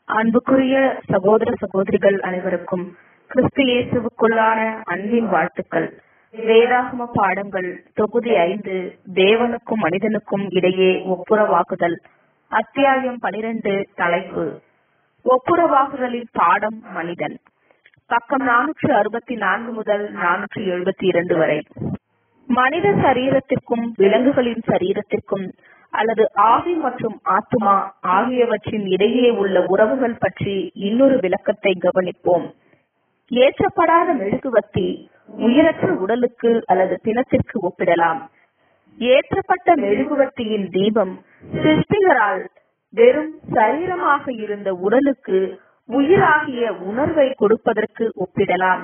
அன்புக்குரிய சகோதர சகோதரிகள் அனைவருக்கும் கிறிஸ்து இயேசுவுக்குள்ளான அன்பின் வாழ்த்துக்கள். வேதாகம பாடங்கள் தொகுதி 5, தேவனுக்கும் மனிதனுக்கும் இடையே ஒப்புரவாகுதல். அத்தியாயம் 12. தலைப்பு ஒப்புரவாகுதலின் பாடம் மனிதன். பக்கம் 464 முதல் 472 வரை. மனித சரீரத்திற்கும் விலங்குகளின் சரீரத்திற்கும் அல்லது ஆவி மற்றும் ஆத்துமா ஆகியவற்றின் இடையே உள்ள உறவுகள் பற்றி இன்னொரு விளக்கத்தை கவனிப்போம். ஏற்றப்படாத மெழுகுவர்த்தி உயிரற்ற உடலுக்கு அல்லது பிணத்திற்கு ஒப்பிடலாம். ஏற்றப்பட்ட மெழுகுவர்த்தியின் தீபம் சிருஷ்டிகரால் வெறும் சரீரமாக இருந்த உடலுக்கு உயிராகிய உணர்வை கொடுப்பதற்கு ஒப்பிடலாம்.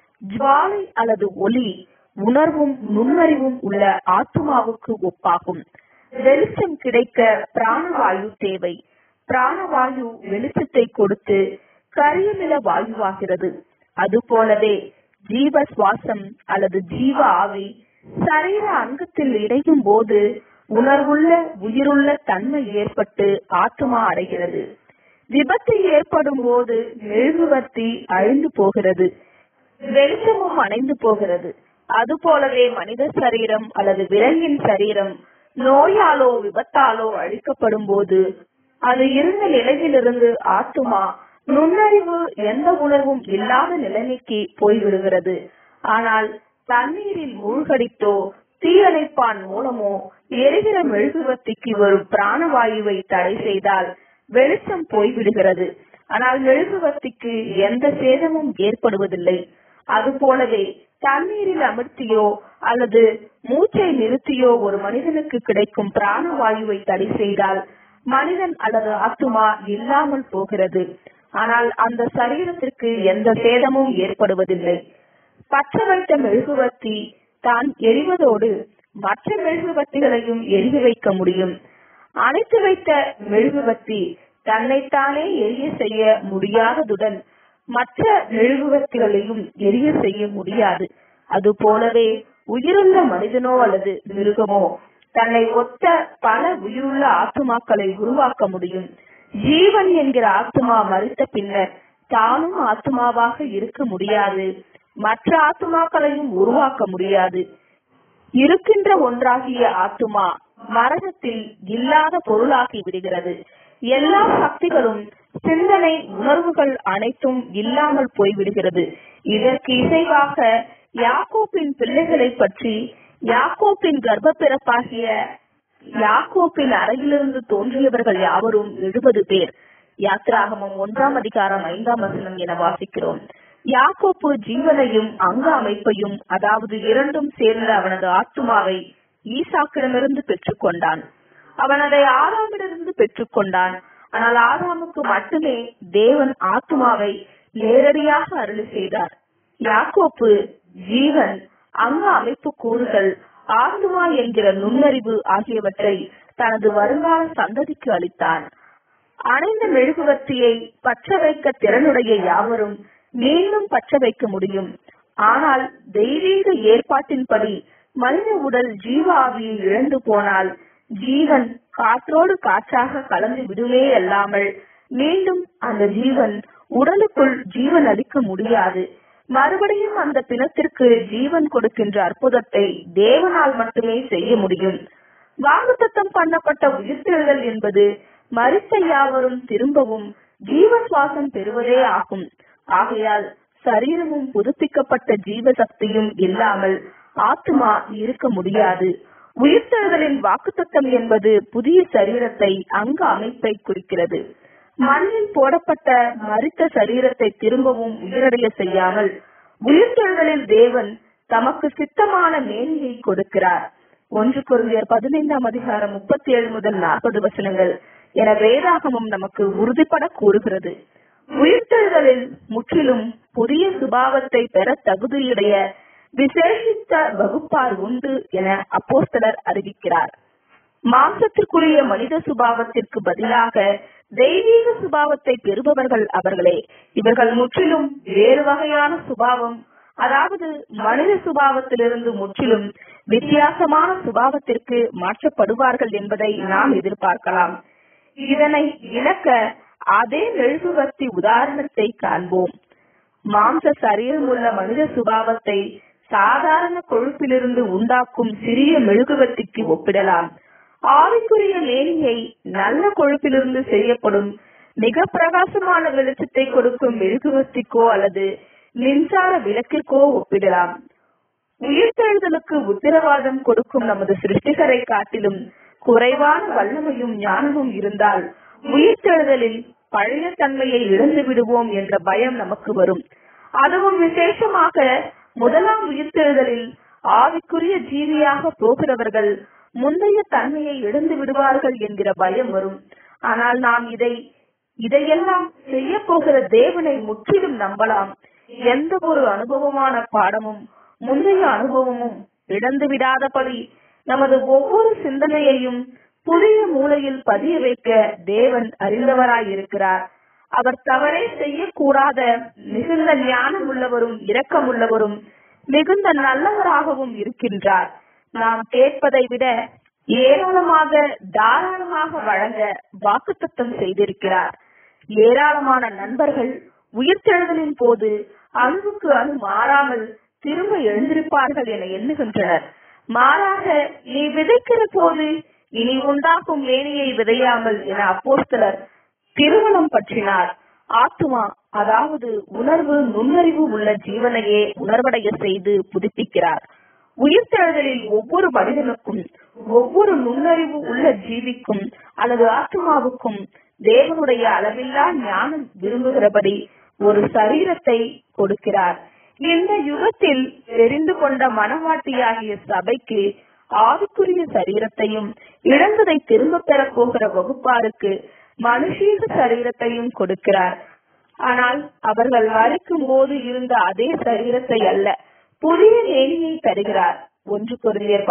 ஜுவாலை அல்லது ஒளி உணர்வும் நுண்ணறிவும் உள்ள ஆத்துமாவுக்கு ஒப்பாகும். வெளிச்சம் கிடைக்க பிராணவாயு தேவை. பிராணவாயு வெளிச்சத்தை கொடுத்து கரியமில வாயுவாகிறது. அதுபோலவே ஜீவ சுவாசம் அல்லது ஜீவ ஆவி சரீர அங்கத்தில் இணையும் போது உணர்வுள்ள உயிருள்ள தன்மை ஏற்பட்டு ஆத்துமா அடைகிறது. விபத்து ஏற்படும் போது மெழுகுவர்த்தி அழிந்து போகிறது, வெளிச்சமும் அணைந்து போகிறது. அதுபோலவே மனித சரீரம் அல்லது விலங்கின் சரீரம் நோயாலோ விபத்தாலோ அழிக்கப்படும் போது அது இருந்த நிலையிலிருந்து ஆத்துமா நுண்ணறிவு எந்த உணர்வும் இல்லாத நிலைமைக்கு போய்விடுகிறது. ஆனால் தண்ணீரில் மூழ்கடித்தோ தீயணைப்பான் மூலமோ எரிகிற மெழுகுவர்த்திக்கு வரும் பிராணவாயுவை தடை செய்தால் வெளிச்சம் போய்விடுகிறது. ஆனால் மெழுகுவர்த்திக்கு எந்த சேதமும் ஏற்படுவதில்லை. அதுபோலவே தண்ணீரில் அமர்த்தியோ அல்லது மூச்சை நிறுத்தியோ ஒரு மனிதனுக்கு கிடைக்கும் பிராணவாயுவை தடை செய்தால் மனிதன் அல்லது ஆத்துமா இல்லாமல் போகிறது. ஆனால் அந்த சரீரத்திற்கு எந்த சேதமும் ஏற்படுவதில்லை. பற்ற வைத்த மெழுகுவர்த்தி தான் எரிவதோடு மற்ற மெழுகுவர்த்திகளையும் எரிய வைக்க முடியும். அணைத்து வைத்த மெழுகுவர்த்தி தன்னைத்தானே எரிய செய்ய முடியாததுடன் மற்ற மெழுகுவர்த்திகளையும் எரிய செய்ய முடியாது. அதுபோலவே உயிருள்ள மனிதனோ அல்லது மிருகமோ தன்னை ஒத்த பல உயிருள்ள ஆத்துமாக்களை உருவாக்க முடியும். ஜீவன் என்கிற ஆத்துமா மரித்த பின்னர் தானும் ஆத்துமாவாக இருக்க முடியாது, மற்ற ஆத்துமாக்களையும் உருவாக்க முடியாது. இருக்கின்ற ஒன்றாகிய ஆத்துமா மரணத்தில் இல்லாத பொருளாகி விடுகிறது. எல்லா சக்திகளும் சிந்தனை உணர்வுகள் அனைத்தும் இல்லாமல் போய்விடுகிறது. இதற்கு இசைவாக யாக்கோப்பின் பிள்ளைகளை பற்றி யாக்கோப்பின் கர்ப்ப பிறப்பாகிய யாக்கோப்பின் அறையிலிருந்து தோன்றியவர்கள் யாவரும் 70 பேர். யாத்திராகமம் 1 அதிகாரம் 5 என வாசிக்கிறோம். யாக்கோப்பு ஜீவனையும் அங்க அமைப்பையும், அதாவது இரண்டும் சேர்ந்த அவனது ஆத்துமாவை ஈசாக்கிடமிருந்து பெற்றுக்கொண்டான். அவன் அதை ஆதாமிலிருந்து பெற்றுக்கொண்டான். ஆனால் ஆதாமுக்கு மட்டுமே தேவன் ஆத்துமாவை நேரடியாக அருளி செய்தார். யாக்கோப்பு ஜீவன், அங்க அமைப்பு கூறுகள், ஆத்துமா என்கிற நுண்ணறிவு ஆகியவற்றை தனது வருங்கால சந்ததிக்கு அளித்தான். அணைந்த மெழுகுவர்த்தியை பற்ற வைக்க திறனுடைய யாவரும் மீண்டும் பற்ற வைக்க முடியும். ஆனால் தெய்வீக ஏற்பாட்டின்படி மனித உடல் ஜீவ ஆவியை இழந்து போனால் ஜீவன் காற்றோடு காற்றாக கலந்து விடுமே அல்லாமல் மீண்டும் அந்த ஜீவன் உடலுக்குள் ஜீவன் அளிக்க முடியாது. மறுபடியும் அந்த பிணத்திற்கு ஜீவன் கொடுக்கின்ற அற்புதத்தை தேவனால் மட்டுமே செய்ய முடியும். வாக்குத்தத்தம் பண்ணப்பட்ட உயிர்த்தெழுதல் என்பது மரித்த யாவரும் திரும்பவும் ஜீவ சுவாசம் பெறுவதே ஆகும். ஆகையால் சரீரமும் புதுப்பிக்கப்பட்ட ஜீவ சக்தியும் இல்லாமல் ஆத்துமா இருக்க முடியாது. உயிர்த்தெழுதலின் வாக்குத்தத்தம் என்பது புதிய சரீரத்தை, அங்க அமைப்பை குறிக்கிறது. மண்ணில் போடப்பட்ட மரித்த சரீரத்தை திரும்பவும் உயிரடைய செய்யாமல் உயிர்த்தெழுதலில் தேவன் தமக்கு சித்தமான மேன்மையை கொடுக்கிறார். 1 கொரிந்தியர் 15 அதிகாரம் 37 முதல் 40 என வேதாகமம் நமக்கு உறுதிப்பட கூறுகிறது. உயிர்த்தெழுதலில் முற்றிலும் புதிய சுபாவத்தை பெற தகுதியுடைய விசேஷித்த வகுப்பார் உண்டு என அப்போஸ்தலர் அறிவிக்கிறார். மாம்சத்திற்குரிய மனித சுபாவத்திற்கு பதிலாக தெய்வீக சுபாவத்தை பெறுபவர்கள் அவர்களே. இவர்கள் முற்றிலும் வேறு வகையான சுபாவம், அதாவது மனித சுபாவத்திலிருந்து முற்றிலும் வித்தியாசமான சுபாவத்திற்கு மாற்றப்படுவார்கள் என்பதை நாம் எதிர்பார்க்கலாம். இதனை விளக்க அதே மெழுகுவர்த்தி உதாரணத்தை காண்போம். மாம்ச சரீரம் உள்ள மனித சுபாவத்தை சாதாரண கொழுப்பிலிருந்து உண்டாக்கும் சிறிய மெழுகுவர்த்திக்கு ஒப்பிடலாம். ஆவிக்குரிய மேனியை நல்ல கொழுப்பிலிருந்து செய்யப்படும் மிக பிரகாசமான வெளிச்சத்தை கொடுக்கும் மெழுகுவர்த்திக்கோ அல்லது மின்சார விளக்கிற்கோ ஒப்பிடலாம். உயிர்த்தெழுதலுக்கு உத்தரவாதம் கொடுக்கும் நமது சிருஷ்டிகரை காட்டிலும் குறைவான வல்லமையும் ஞானமும் இருந்தால் உயிர்த்தெழுதலில் பழைய தன்மையை இழந்து விடுவோம் என்ற பயம் நமக்கு வரும். அதுவும் விசேஷமாக முதலாம் உயிர்த்தெழுதலில் ஆவிக்குரிய ஜீவியாக போகிறவர்கள் முந்தைய தன்மையை இழந்து விடுவார்கள் என்கிற பயம் வரும். ஆனால் நாம் இதையெல்லாம் செய்ய போகிற தேவனை முற்றிலும் நம்பலாம். எந்த ஒரு அனுபவமான பாடமும் முந்தைய அனுபவமும் இழந்து விடாதபடி நமது ஒவ்வொரு சிந்தனையையும் புதிய மூலையில் பதிய வைக்க தேவன் அறிந்தவராயிருக்கிறார். அவர் தவறே செய்யக்கூடாத மிகுந்த ஞானம் உள்ளவரும் இரக்கம் உள்ளவரும் மிகுந்த நல்லவராகவும் இருக்கின்றார். நாம் கேட்பதை விட ஏராளமாக தாராளமாக வழங்க வாக்குத்தத்தம் செய்திருக்கிறார். ஏராளமான நண்பர்கள் உயிர்த்தெழுதலின் போது அணுவுக்கு அணு மாறாமல் திரும்ப எழுந்திருப்பார்கள் என எண்ணுகின்றனர். மாறாக நீ விதைக்கிற போது இனி உண்டாகும் மேனியை விதையாமல் என அப்போஸ்தலர் திருமணம் பற்றினார். ஆத்துமா, அதாவது உணர்வு, நுண்ணறிவு உள்ள ஜீவனையே உணர்வடைய செய்து புதுப்பிக்கிறார். உயிர்த்தெழுதலில் ஒவ்வொரு மனிதனுக்கும், ஒவ்வொரு நுண்ணறிவு உள்ள ஜீவிக்கும் அல்லது ஆத்மாவுக்கும் தேவனுடைய அளவில்லா ஞானம் விரும்புகிறபடி ஒரு சரீரத்தை கொடுக்கிறார். இந்த யுகத்தில் தெரிந்து கொண்ட மனவாட்டியாகிய சபைக்கு ஆவிக்குரிய சரீரத்தையும், இழந்ததை திரும்ப பெறப் போகிற வகுப்பாருக்கு மனுஷீக சரீரத்தையும் கொடுக்கிறார். ஆனால் அவர்கள் மரிக்கும் போது இருந்த அதே சரீரத்தை அல்ல, புதிய மேனியை தருகிறார். 1 கொரிந்தியர்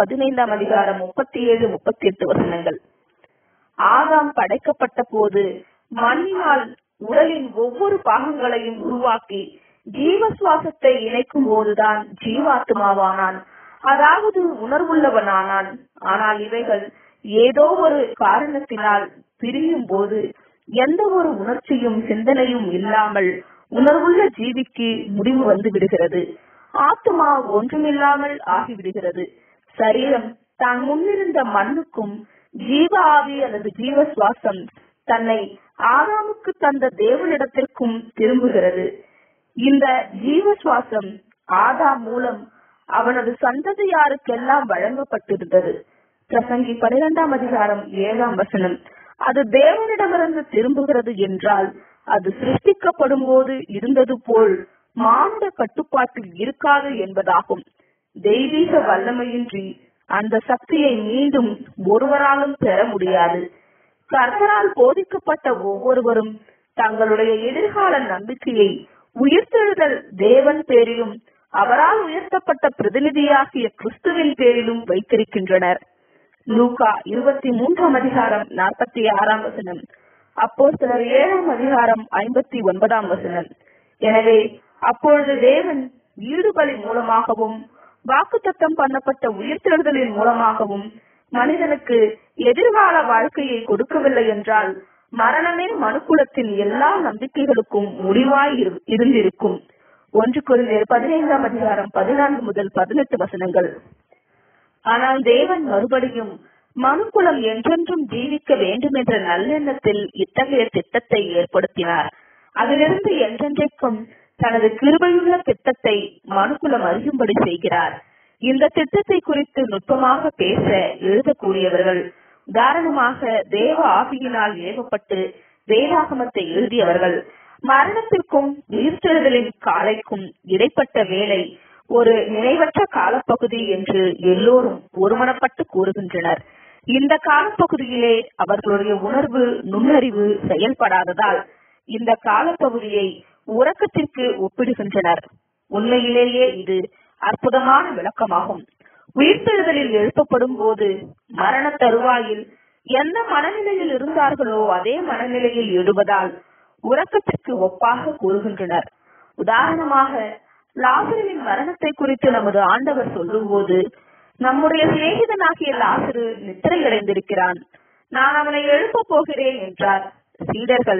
15:37-38 வசனங்கள். ஆதாம் படைக்கப்பட்ட போது மண்ணினால் உடலின் ஒவ்வொரு பாகங்களையும் உருவாக்கி ஜீவ சுவாசத்தை இணைக்கும் போதுதான் ஜீவாத்மாவானான், அதாவது உணர்வுள்ளவனானான். ஆனால் இவைகள் ஏதோ ஒரு காரணத்தினால் பிரியும் போது எந்த ஒரு உணர்ச்சியும் சிந்தனையும் இல்லாமல் உணர்வுள்ள ஜீவிக்கு முடிவு வந்து விடுகிறது. ஆத்மா ஒன்றுமில்லாமல் ஆகிவிடுகிறது. சரீரம் தான் முன்னிருந்த மண்ணுக்கும் ஜீவ ஆவி அல்லது ஜீவ சுவாசம் தன்னை ஆதாமுக்கு தந்த தேவனிடத்திற்கும் திரும்புகிறது. இந்த ஜீவ சுவாசம் ஆதாம் மூலம் அவனது சந்ததியாருக்கெல்லாம் வழங்கப்பட்டிருந்தது. பிரசங்கி 12:7 வசனம். அது தேவனிடமிருந்து திரும்புகிறது என்றால் அது சிருஷ்டிக்கப்படும் போது இருந்தது போல் மானுட கட்டுப்பாட்டில் இருக்காது என்பதாகும். தெய்வீக வல்லமையின்றி அந்த சக்தியை மீண்டும் ஒருவராலும் பெற முடியாது. கர்த்தரால் போதிக்கப்பட்ட ஒவ்வொருவரும் தங்களுடைய எதிர்கால நம்பிக்கையை உயிர்த்தெழுதல் தேவன் பேரிலும் அவரால் உயர்த்தப்பட்ட பிரதிநிதியாகிய கிறிஸ்துவின் பேரிலும் வைத்திருக்கின்றனர். லூக்கா 23:46 வசனம். அப்போஸ்தலர் 7:59 வசனம். எனவே அப்பொழுது தேவன் ஈடுபலி மூலமாகவும் வாக்குத்தத்தம் பண்ணப்பட்ட உயிர்த்தெழுதலின் மூலமாகவும் மனிதனுக்கு எதிர்கால வாழ்க்கையை கொடுக்கவில்லை என்றால் மரணமே மனுக்குலத்தின் எல்லா நம்பிக்கைகளுக்கும் முடிவாய் இருந்திருக்கும். 1 கொரிந்தியர் 15:14-18 வசனங்கள். ஆனால் தேவன் மறுபடியும் மனுக்குலம் என்றென்றும் ஜீவிக்க வேண்டும் என்ற நல்லெண்ணத்தில் இத்தகைய திட்டத்தை ஏற்படுத்தினார். அதிலிருந்து என்றென்றைக்கும் தனது கிருபையுள்ள திட்டத்தை மனுக்குலம் அறியும்படி செய்கிறார். இந்த திட்டத்தை குறித்து நுட்பமாக பேச எழுதக்கூடியவர்கள், உதாரணமாக தேவ ஆவியினால் ஏவப்பட்டு வேதாகமத்தை எழுதியவர்கள், மரணத்திற்கும் உயிர்த்தெழுதலின் காலைக்கும் இடைப்பட்ட வேளை ஒரு நினைவற்ற காலப்பகுதி என்று எல்லோரும் ஒருமனப்பட்டு கூறுகின்றனர். இந்த காலப்பகுதியிலே அவர்களுடைய உணர்வு, நுண்ணறிவு செயல்படாததால் இந்த காலப்பகுதியை உறக்கத்திற்கு ஒப்பிடுகின்றனர். உண்மையிலேயே இது அற்புதமான விளக்கமாகும். உயிர்த்தெழுதலில் எழுப்பப்படும் போது மரண தருவாயில் எந்த மனநிலையில் இருந்தார்களோ அதே மனநிலையில் எழுவதால் உறக்கத்திற்கு ஒப்பாக கூறுகின்றனர். உதாரணமாக லாசருவின் மரணத்தை குறித்து நமது ஆண்டவர் சொல்லும் போது, நம்முடைய சிநேகிதனாகிய லாசரு நித்திரையடைந்திருக்கிறான், நான் அவனை எழுப்ப போகிறேன் என்றார். சீடர்கள்,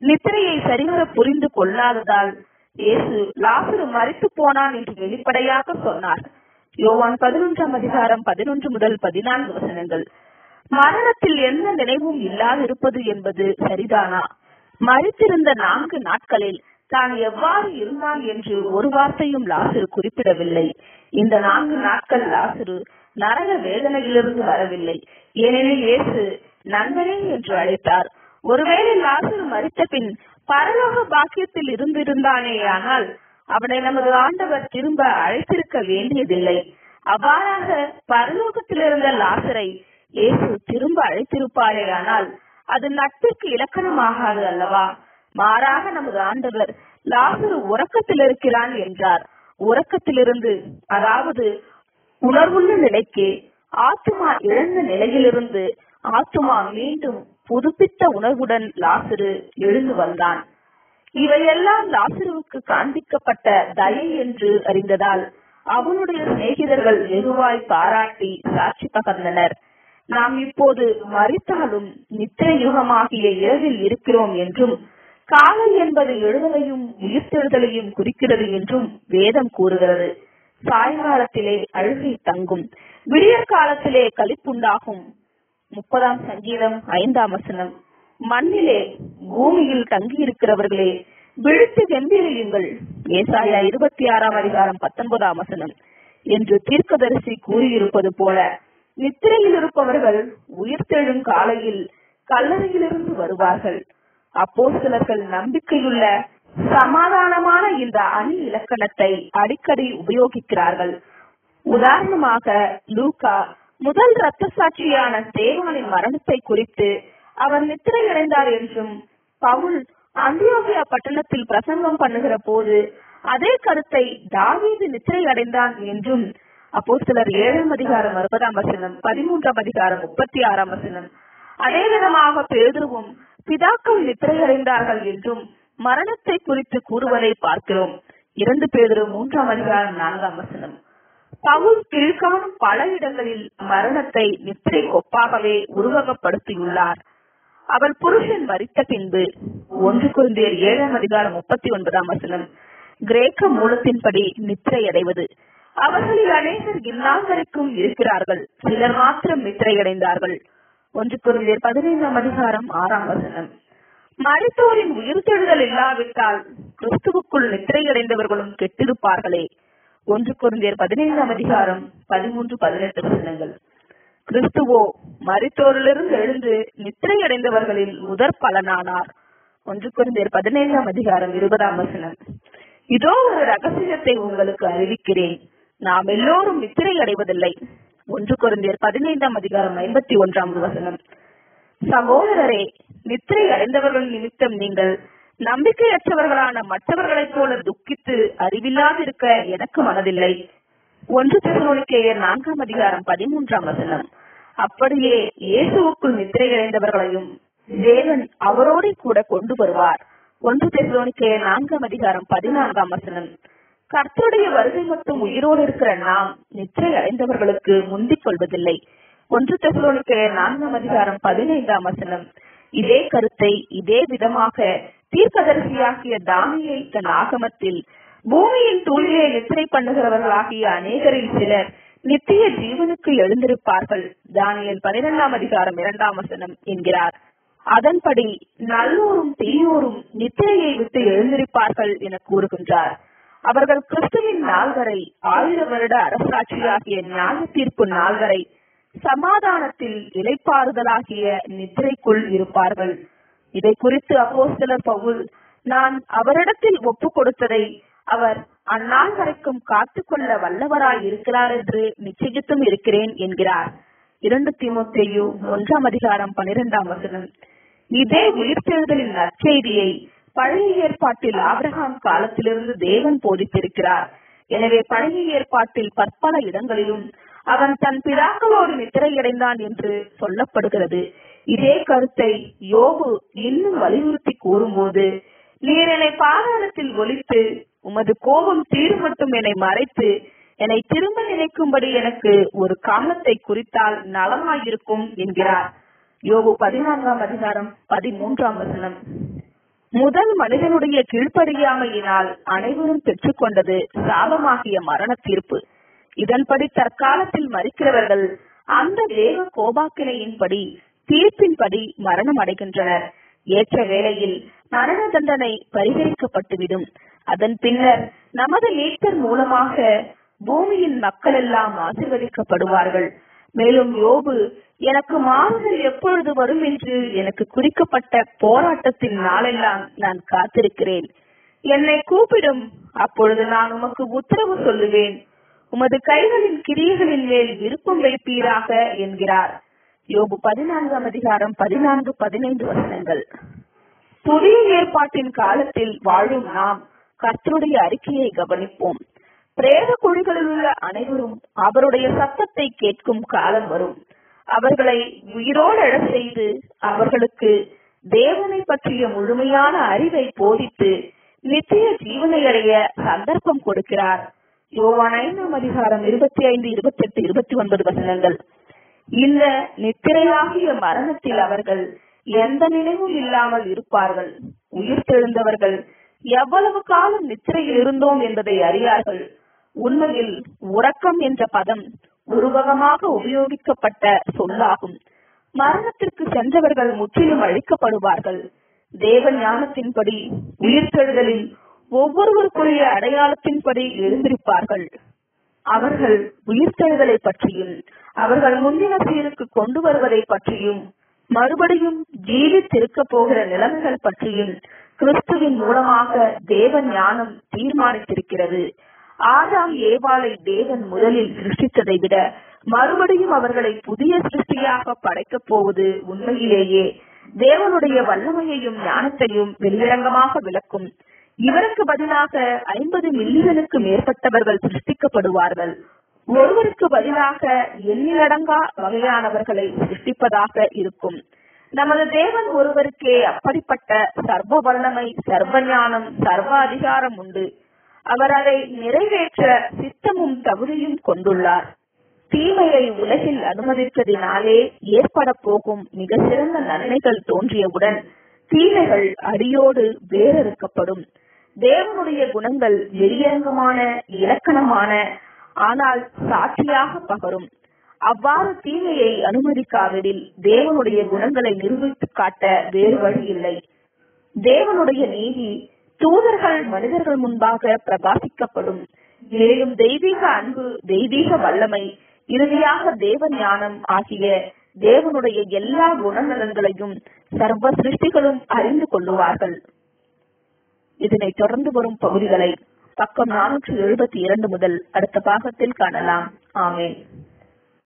நித்திரையை சரிவர புரிந்து கொள்ளாததால் இயேசு லாசரு மரித்து போனான் என்று வெளிப்படையாக சொன்னார். யோவான் 11ஆம் அதிகாரம் 11 முதல் 14 வசனங்கள். மரணத்தில் எந்த நினைவும் இல்லாதிருப்பது என்பது சரிதானா? மரித்திருந்த 4 நாட்களில் தான் எவ்வாறு இருந்தான் என்று ஒரு வார்த்தையும் லாசரு குறிப்பிடவில்லை. இந்த 4 நாட்கள் லாசரு நரக வேதனையிலிருந்து வரவில்லை. ஏனெனில் இயேசு நண்பனே என்று அழைத்தார். ஒருவேளை லாசரு மரித்த பின் பரலோக பாக்கியத்தில் இருந்திருந்தானே, ஆனால் அவனை நமது ஆண்டவர் திரும்ப அழைத்திருக்க வேண்டியதில்லை. அவ்வாறாக பரலோகத்தில் இருந்த லாசரை இயேசு திரும்ப அழைத்திருப்பாரே, ஆனால் அது நட்பிற்கு இலக்கணமாகாது அல்லவா? மாறாக நமது ஆண்டவர் லாசரு உறக்கத்தில் இருக்கிறான் என்றார். உறக்கத்திலிருந்து, அதாவது உணர்வுள்ள நிலைக்கு, ஆத்துமா இழந்த நிலையிலிருந்து ஆத்துமா மீண்டும் புதுப்பித்த உணர்வுடன் லாசரு எழுந்து வந்தான். இவையெல்லாம் லாசருவுக்கு காண்பிக்கப்பட்ட தயை என்று அறிந்ததால் அவனுடைய சிநேகிதர்கள் வெகுவாய் பாராட்டி சாட்சி பகர்ந்தனர். நாம் இப்போது மரித்தாலும் நித்திரை யுகமாகிய இரவில் இருக்கிறோம் என்றும், காலை என்பது எழுதலையும் உயிர்த்தெழுதலையும் குறிக்கிறது என்றும் வேதம் கூறுகிறது. சாயங்காலத்திலே அழுகை தங்கும், விடியற் காலத்திலே களிப்புண்டாகும். 30ஆம் சங்கீதம் 5ஆம் வசனம். மண்ணிலே பூமியில் தங்கியிருக்கிறவர்களே விழித்து கம்பீரியுங்கள், ஏசாயா 26ஆம் அதிகாரம் 19ஆம் வசனம் என்று தீர்க்கதரிசி கூறியிருப்பது போல, நித்திரையில் இருப்பவர்கள் உயிர்த்தெழும் காலையில் கல்லறையிலிருந்து வருவார்கள். அப்போஸ்தலர்கள் நம்பிக்கையுள்ள சமாதானமான இந்த அணி இலக்கணத்தை அடிக்கடி உபயோகிக்கிறார்கள். உதாரணமாக லூக்கா முதல் இரத்த சாட்சியான ஸ்தேவானின் மரணத்தை குறித்து அவர் நித்திரை அடைந்தார் என்றும், பவுல் அந்தியோகியா பட்டணத்தில் பிரசங்கம் பண்ணுகிற போது அதே கருத்தை தாவீது நித்திரை அடைந்தான் என்றும் அப்போஸ்தலர் 7ஆம் அதிகாரம் 60ஆம் வசனம், 13ஆம் அதிகாரம் 36ஆம் வசனம், அதே விதமாக பேதுருவும் பிதாக்கள் நித்திரை அடைந்தார்கள் என்றும் மரணத்தை குறித்து கூறுவதை பார்க்கிறோம். 2 பேதுரு 3ஆம் அதிகாரம் 4ஆம் வசனம். பவுல் கீழ்காணும் பல இடங்களில் மரணத்தை நித்திரை கொப்பாகவே உருவகப்படுத்தியுள்ளார். அவர் புருஷன் மரித்த பின்பு 1 கொரிந்தியர் 7ஆம் அதிகாரம் 39ஆம் வசனம், கிரேக்க மூலத்தின்படி நித்திரை அடைவது. அவர்களில் அநேகர் இந்நாள் வரைக்கும் இருக்கிறார்கள், சிலர் மாத்திரம் நித்திரை அடைந்தார்கள். 1 கொரிந்தியர் 15ஆம் அதிகாரம் 6ஆம் வசனம். மரித்தோரின் உயிர்த்தெழுதல் இல்லாவிட்டால் கிறிஸ்துவுக்குள் நித்திரை அடைந்தவர்களும் கெட்டிருப்பார்களே. 1 கொரிந்தியர் 15ஆம் அதிகாரம் 13-18 வசனங்கள். கிறிஸ்துவோ மரித்தோரிலிருந்து எழுந்து நித்திரை அடைந்தவர்களில் முதற் பலனானார். 1 கொரிந்தியர் 15ஆம் அதிகாரம் 20ஆம் வசனம். இதோ ஒரு ரகசியத்தை உங்களுக்கு அறிவிக்கிறேன், நாம் எல்லோரும் நித்திரை அடைவதில்லை. 1 கொரிந்தியர் 15ஆம் அதிகாரம் 51ஆம் வசனம். சகோதரரே, நித்திரை அடைந்தவர்கள் நிமித்தம் நீங்கள் நம்பிக்கையற்றவர்களான மற்றவர்களைப் போல துக்கித்து அறிவில்லாதிருக்க எனக்கு மனதில்லை. 1 தெசலோனிக்கேயர் 4ஆம் அதிகாரம் 13ஆம் வசனம். அப்படியே இயேசுவுக்குள் நித்திரை அடைந்தவர்களையும் தேவன் அவரோடு கூட கொண்டு வருவார். 1 தெசலோனிக்கேயர் 4ஆம் அதிகாரம் 14ஆம் வசனம். கர்த்தருடைய வருகை மட்டும் உயிரோடு இருக்கிற நாம் நித்திரை அடைந்தவர்களுக்கு முந்திக் கொள்வதில்லை. 1 தெசலோனிக்கேயர் 4ஆம் அதிகாரம் 15ஆம் வசனம். இதே கருத்தை இதே விதமாக தீர்க்கதரிசியாகிய தானியேல் தன் ஆகமத்தில் பூமியின் தூளிலே நித்திரை பண்ணுகிறவர்களாகிய அநேகரில் சிலர் நித்திய ஜீவனுக்கு எழுந்திருப்பார்கள், தானியேல் 12ஆம் அதிகாரம் 2ஆம் வசனம் என்கிறார். அதன்படி நல்லோரும் தீயோரும் நித்திரையை விட்டு எழுந்திருப்பார்கள் என கூறுகின்றார். அவர்கள் கிறிஸ்துவின் நாள் வரை 1000 வருட அரசாட்சியாகிய நியாய தீர்ப்பு நாள் வரை சமாதானத்தில் இளைப்பாறுதலாகிய நித்திரைக்குள் இருப்பார்கள். இதை குறித்து அப்போஸ்தலர் பவுல், நான் அவரிடத்தில் ஒப்பு கொடுத்ததை அவர் அந்நாள் வரைக்கும் காத்துக்கொள்ள வல்லவராய் இருக்கிறார் என்று நிச்சயித்தும் இருக்கிறேன் என்கிறார். 2 தீமோத்தேயு 1ஆம் அதிகாரம் 12ஆம் வசனம். இதே உயிர்த்தெழுதலின் நற்செய்தியை பழைய ஏற்பாட்டில் ஆபிரகாம் காலத்திலிருந்து தேவன் போதித்திருக்கிறார். எனவே பழைய ஏற்பாட்டில் பற்பல இடங்களிலும் அவன் தன் பிதாக்களோடு நித்திரையடைந்தான் என்று சொல்லப்படுகிறது. இதே கருத்தை யோபு இன்னும் வலியுறுத்தி கூறும்போது, நீர் என்னை பாதாளத்தில் ஒலித்து உமது கோபம் தீரும் மட்டும் என்னை மறைத்து என்னை திரும்ப நினைக்கும்படி எனக்கு ஒரு காலத்தை குறித்தால் நலமாயிருக்கும் என்கிறார். யோபு 14ஆம் அதிகாரம் 13ஆம் வசனம். முதல் மனிதனுடைய கீழ்ப்படியாமையினால் அனைவரும் பெற்றுக்கொண்டது சாபமாகிய மரண தீர்ப்பு. இதன்படி தற்காலத்தில் மரிக்கிறவர்கள் அந்த தேவ கோபாக்கினையின்படி தீர்ப்பின்படி மரணம் அடைகின்றனர். ஏற்ற வேளையில் மரண தண்டனை பரிகரிக்கப்பட்டுவிடும். அதன் பின்னர் நமது மீட்பர் மூலமாக பூமியின் மக்கள் எல்லாம் ஆசீர்வதிக்கப்படுவார்கள். மேலும் யோபு, எனக்கு மாறுதல் எப்பொழுது வரும் என்று எனக்கு குறிக்கப்பட்ட போராட்டத்தின் நாளெல்லாம் நான் காத்திருக்கிறேன். என்னை கூப்பிடும், அப்பொழுது நான் உமக்கு உத்தரவு சொல்லுவேன். உமது கைகளின் கிரியைகளின் மேல் விருப்பம் வைப்பீராக என்கிறார். யோபு 14 அதிகாரம் 14-15 வசனங்கள். புதிய ஏற்பாட்டின் காலத்தில் வாழும் நாம் கர்த்தருடைய அறிக்கையை கவனிப்போம். பிரேத குழிகளில் உள்ள அனைவரும் அவருடைய சத்தத்தை கேட்கும் காலம் வரும். அவர்களை உயிரோடு எழச் செய்து அவர்களுக்கு தேவனை பற்றிய முழுமையான அறிவை போதித்து நித்திய ஜீவனை அடைய சந்தர்ப்பம் கொடுக்கிறார். யோவான் 5 அதிகாரம் 25, 28, 29 வசனங்கள். இந்த நித்திரையாகிய மரணத்தில் அவர்கள் எந்த நினைவும் இல்லாமல் இருப்பார்கள். உயிர்த்தெழுந்தவர்கள் எவ்வளவு காலம் நித்திரையில் இருந்தோம் என்பதை அறியார்கள். உண்மையில் உறக்கம் என்ற பதம் உருவகமாக உபயோகிக்கப்பட்ட சொல்லாகும். மரணத்திற்கு சென்றவர்கள் முற்றிலும் அழிக்கப்படுவார்கள். தேவ ஞானத்தின்படி உயிர்த்தெழுதலில் ஒவ்வொருவருக்குரிய அடையாளத்தின்படி எழுந்திருப்பார்கள். அவர்கள் உயிர்த்தெழுதலை பற்றியும் அவர்கள் முந்தின சீருக்கு கொண்டு வருவதை பற்றியும் மறுபடியும் ஜீவித்திருக்க போகிற நிலைமைகள் பற்றியும் கிறிஸ்துவின் மூலமாக தேவ ஞானம் தீர்மானித்திருக்கிறது. ஆதாம் ஏவாளை தேவன் முதலில் சிருஷ்டித்ததை விட மறுபடியும் அவர்களை புதிய சிருஷ்டியாக படைக்கப் போவது உண்மையிலேயே தேவனுடைய வல்லமையையும் ஞானத்தையும் வெளியரங்கமாக விளக்கும். இவருக்கு பதிலாக 50 மில்லியனுக்கு மேற்பட்டவர்கள் சிருஷ்டிக்கப்படுவார்கள். ஒருவருக்கு பதிலாக எண்ணிலடங்கா வகையானவர்களை சிருஷ்டிப்பதாக இருக்கும். நமது தேவன் ஒருவருக்கே அப்படிப்பட்ட சர்வ வல்லமை, சர்வ ஞானம், சர்வ அதிகாரம் உண்டு. அவர் அதை நிறைவேற்ற சித்தமும் தகுதியும் கொண்டுள்ளார். தீமையை உலகில் அனுமதித்ததினாலே ஏற்பட போகும் மிக சிறந்த நன்மைகள் தோன்றியவுடன் தீமைகள் அடியோடு வேறறுக்கப்படும். தேவனுடைய குணங்கள் வெளியரங்கமான, இலக்கணமான, ஆனால் சாட்சியாக பகரும். அவ்வாறு தீமையை அனுமதிக்காவிடில் தேவனுடைய குணங்களை நிரூபித்து காட்ட வேறு வழி இல்லை. தேவனுடைய நீதி தூதர்கள் மனிதர்கள் முன்பாக பிரகாசிக்கப்படும். மேலும் தெய்வீக அன்பு, தெய்வீக வல்லமை, இறுதியாக தேவ ஞானம் ஆகிய தேவனுடைய எல்லா குணநலன்களையும் சர்வ சிருஷ்டிகளும் அறிந்து கொள்ளுவார்கள். இதனை தொடர்ந்து வரும் பகுதிகளை பக்கம் 472 முதல் அடுத்த பாகத்தில் காணலாம். ஆமென்.